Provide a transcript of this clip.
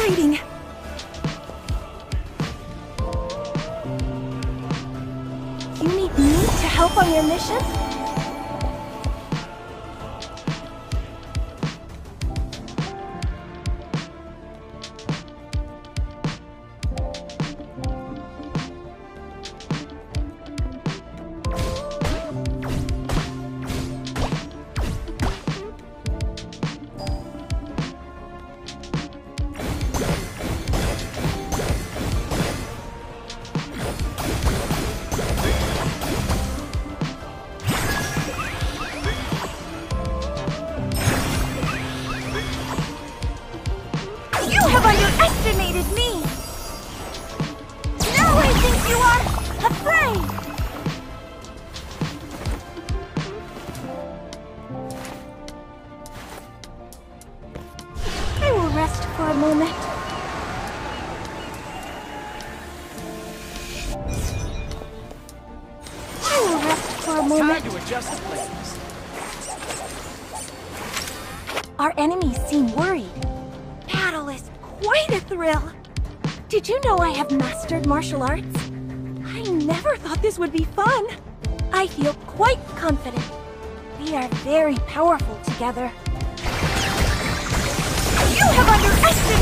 exciting! You need me to help on your mission? Underestimated me! Now I think you are afraid! I will rest for a moment. I will rest for a moment. Time to adjust the places. Our enemies seem worried. Battle is quite a thrill! Did you know I have mastered martial arts? I never thought this would be fun! I feel quite confident. We are very powerful together. You have underestimated